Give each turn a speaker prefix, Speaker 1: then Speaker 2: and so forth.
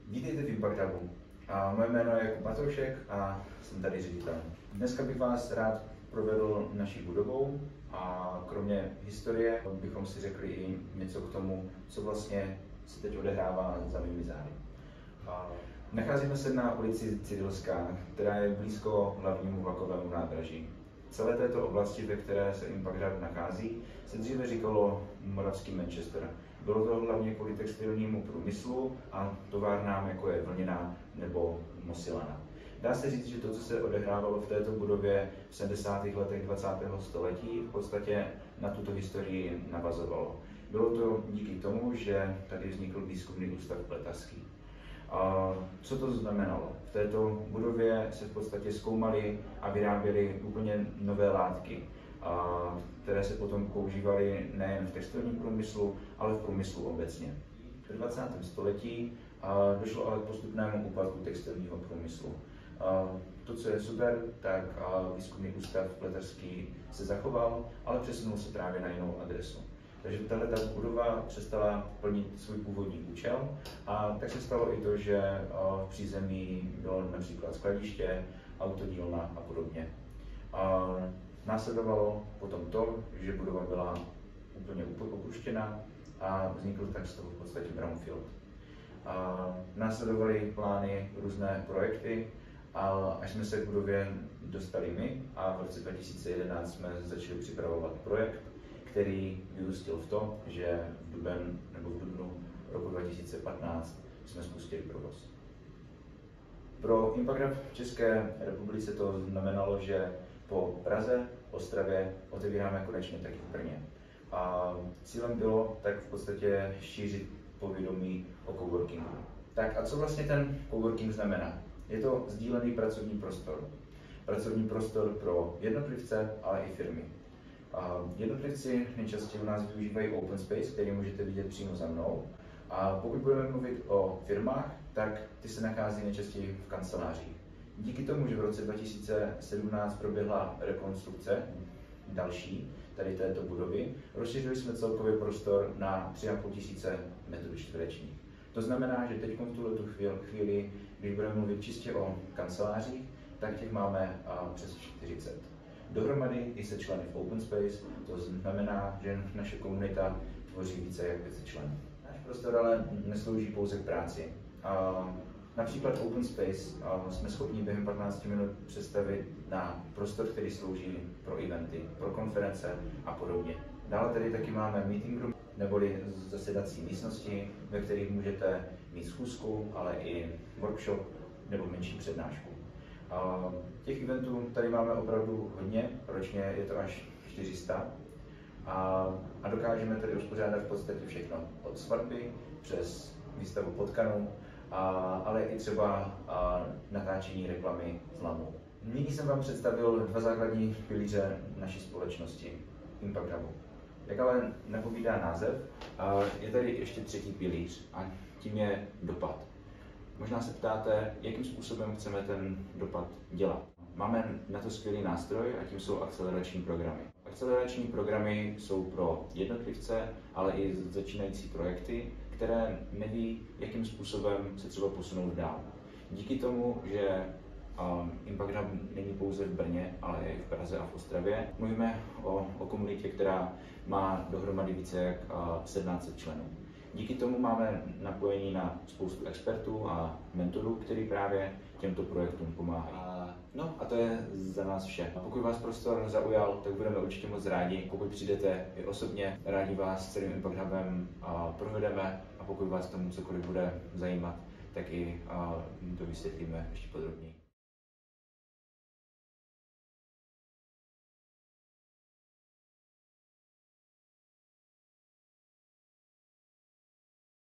Speaker 1: Vítejte v Impact Hubu. Moje jméno je Jakub Matoušek a jsem tady ředitel. Dneska bych vás rád provedl naší budovou a kromě historie bychom si řekli i něco k tomu, co vlastně se teď odehrává za mými zády. Nacházíme se na ulici Cidylská, která je blízko hlavnímu vlakovému nádraží. V celé této oblasti, ve které se Impact Hub nachází, se dříve říkalo Moravský Manchester. Bylo to hlavně kvůli textilnímu průmyslu a továrnám, jako je Vlněná nebo Mosilana. Dá se říct, že to, co se odehrávalo v této budově v 70. letech 20. století, v podstatě na tuto historii navazovalo. Bylo to díky tomu, že tady vznikl výzkumný ústav pletařský. Co to znamenalo? V této budově se v podstatě zkoumaly a vyráběly úplně nové látky, které se potom používaly nejen v textilním průmyslu, ale v průmyslu obecně. V 20. století došlo ale k postupnému úpadku textilního průmyslu. To, co je super, tak výzkumný ústav pletařský se zachoval, ale přesunul se právě na jinou adresu. Takže tato budova přestala plnit svůj původní účel a tak se stalo i to, že v přízemí bylo například skladiště, autodílna a podobně. Následovalo potom to, že budova byla úplně opuštěna a vznikl tak z toho v podstatě brownfield. Následovaly plány, různé projekty, a až jsme se k budově dostali my a v roce 2011 jsme začali připravovat projekt, který vyústil v to, že v dubnu roku 2015 jsme spustili provoz. Pro Impact Hub v České republice to znamenalo, že po Praze, Ostravě otevíráme konečně taky v Brně. A cílem bylo tak v podstatě šířit povědomí o coworkingu. Tak a co vlastně ten coworking znamená? Je to sdílený pracovní prostor. Pracovní prostor pro jednotlivce, ale i firmy. Jednotlivci nejčastěji u nás využívají open space, který můžete vidět přímo za mnou. A pokud budeme mluvit o firmách, tak ty se nachází nejčastěji v kancelářích. Díky tomu, že v roce 2017 proběhla rekonstrukce další tady této budovy, rozšířili jsme celkový prostor na 3500 m². To znamená, že teď v tuto chvíli, když budeme mluvit čistě o kancelářích, tak těch máme přes 40. Dohromady i se členy v Open Space, to znamená, že naše komunita tvoří více jak 500 členů. Náš prostor ale neslouží pouze k práci. Například Open Space jsme schopni během 15 minut představit na prostor, který slouží pro eventy, pro konference a podobně. Dále tady taky máme meeting room, neboli zasedací místnosti, ve kterých můžete mít schůzku, ale i workshop nebo menší přednášku. Těch eventů tady máme opravdu hodně, ročně je to až 400 a dokážeme tady uspořádat v podstatě všechno, od svatby přes výstavu potkanů, ale i třeba natáčení reklamy z LANu. Nyní jsem vám představil dva základní pilíře naší společnosti, Impact Hubu. Jak ale napovídá název, je tady ještě třetí pilíř a tím je dopad. Možná se ptáte, jakým způsobem chceme ten dopad dělat. Máme na to skvělý nástroj a tím jsou akcelerační programy. Akcelerační programy jsou pro jednotlivce, ale i začínající projekty, které neví, jakým způsobem se třeba posunout dál. Díky tomu, že Impact Hub není pouze v Brně, ale i v Praze a v Ostravě, mluvíme o komunitě, která má dohromady více jak 1700 členů. Díky tomu máme napojení na spoustu expertů a mentorů, kteří právě těmto projektům pomáhají. No a to je za nás vše. Pokud vás prostor zaujal, tak budeme určitě moc rádi. Pokud přijdete i osobně, rádi vás s celým Impact Hubem provedeme a pokud vás tomu cokoliv bude zajímat, tak i to vysvětlíme ještě podrobněji.